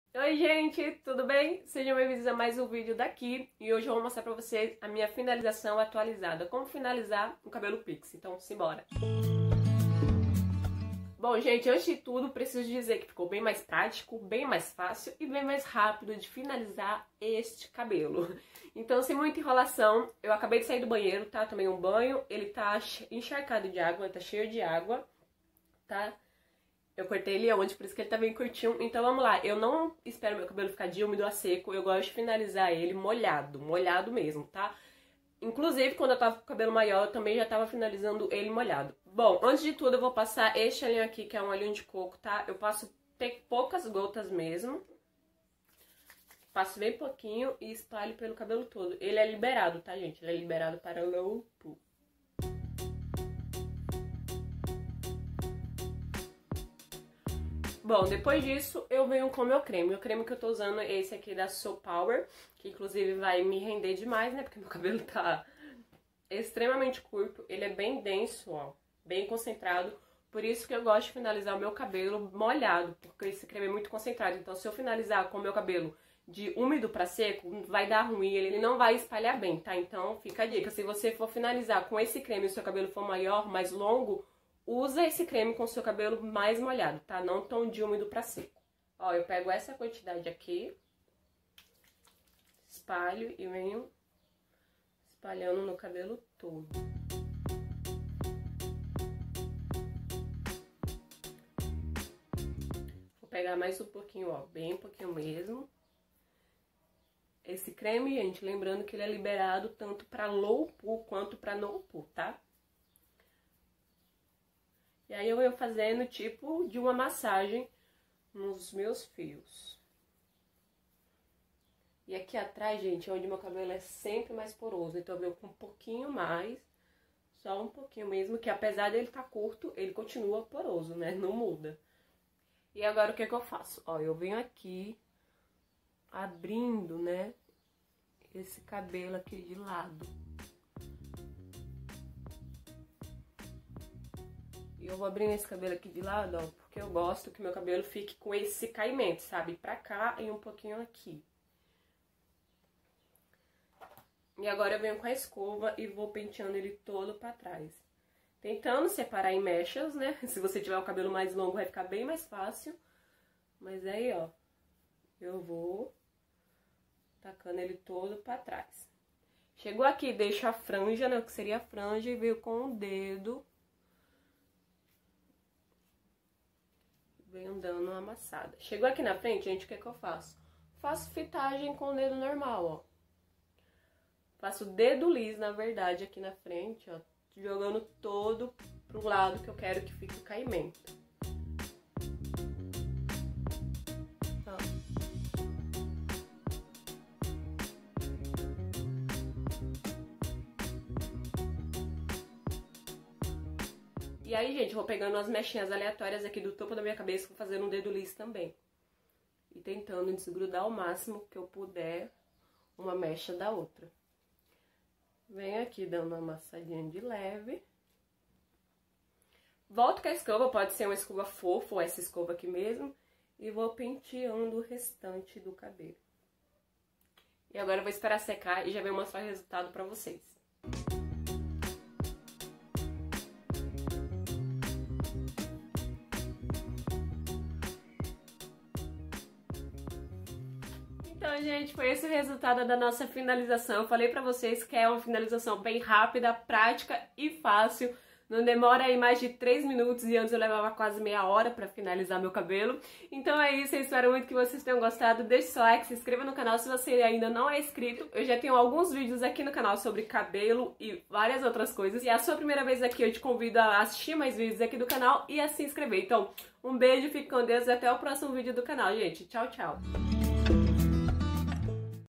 Oi gente, tudo bem? Sejam bem-vindos a mais um vídeo daqui e hoje eu vou mostrar pra vocês a minha finalização atualizada, como finalizar o cabelo pix, então simbora! Bom gente, antes de tudo preciso dizer que ficou bem mais prático, bem mais fácil e bem mais rápido de finalizar este cabelo. Então sem muita enrolação, eu acabei de sair do banheiro, tá? Tomei um banho, ele tá encharcado de água, ele tá cheio de água, tá? Eu cortei ele ontem, por isso que ele tá bem curtinho. Então vamos lá, eu não espero meu cabelo ficar de úmido a seco, eu gosto de finalizar ele molhado mesmo, tá? Inclusive, quando eu tava com o cabelo maior, eu também já tava finalizando ele molhado. Bom, antes de tudo eu vou passar este olhinho aqui, que é um olhinho de coco, tá? Eu passo poucas gotas mesmo. Passo bem pouquinho e espalho pelo cabelo todo. Ele é liberado, tá, gente? Ele é liberado para low poo. Bom, depois disso eu venho com o meu creme. O creme que eu tô usando é esse aqui da So Power, que inclusive vai me render demais, né? Porque meu cabelo tá extremamente curto. Ele é bem denso, ó, bem concentrado. Por isso que eu gosto de finalizar o meu cabelo molhado, porque esse creme é muito concentrado. Então se eu finalizar com o meu cabelo de úmido pra seco, vai dar ruim, ele não vai espalhar bem, tá? Então fica a dica, se você for finalizar com esse creme e o seu cabelo for maior, mais longo, usa esse creme com o seu cabelo mais molhado, tá? Não tão de úmido pra seco. Ó, eu pego essa quantidade aqui, espalho e venho espalhando no cabelo todo. Vou pegar mais um pouquinho, ó, bem pouquinho mesmo. Esse creme, gente, lembrando que ele é liberado tanto pra low poo quanto pra no poo, tá? E aí eu venho fazendo tipo de uma massagem nos meus fios. E aqui atrás, gente, é onde meu cabelo é sempre mais poroso. Então eu venho com um pouquinho mais, só um pouquinho mesmo, que apesar dele estar curto, ele continua poroso, né? Não muda. E agora o que eu faço? Ó, eu venho aqui abrindo, né, esse cabelo aqui de lado. E eu vou abrindo esse cabelo aqui de lado, ó, porque eu gosto que meu cabelo fique com esse caimento, sabe? Pra cá e um pouquinho aqui. E agora eu venho com a escova e vou penteando ele todo pra trás. Tentando separar em mechas, né? Se você tiver o cabelo mais longo vai ficar bem mais fácil. Mas aí, ó, eu vou tacando ele todo pra trás. Chegou aqui, deixa a franja, né? O que seria a franja, e veio com o dedo. Venho dando uma amassada. Chegou aqui na frente, gente, o que eu faço? Faço fitagem com o dedo normal, ó. Faço o dedo liso, na verdade, aqui na frente, ó. Jogando todo pro lado que eu quero que fique o caimento. Ó. E aí, gente, eu vou pegando umas mechinhas aleatórias aqui do topo da minha cabeça, vou fazendo um dedo liso também. E tentando desgrudar o máximo que eu puder uma mecha da outra. Venho aqui dando uma amassadinha de leve. Volto com a escova, pode ser uma escova fofa ou essa escova aqui mesmo. E vou penteando o restante do cabelo. E agora eu vou esperar secar e já venho mostrar o resultado pra vocês. Então, gente, foi esse o resultado da nossa finalização. Eu falei pra vocês que é uma finalização bem rápida, prática e fácil. Não demora aí mais de 3 minutos e antes eu levava quase meia hora pra finalizar meu cabelo. Então é isso, eu espero muito que vocês tenham gostado. Deixe seu like, se inscreva no canal se você ainda não é inscrito. Eu já tenho alguns vídeos aqui no canal sobre cabelo e várias outras coisas. Se é a sua primeira vez aqui, eu te convido a assistir mais vídeos aqui do canal e a se inscrever. Então, um beijo, fique com Deus e até o próximo vídeo do canal, gente. Tchau, tchau!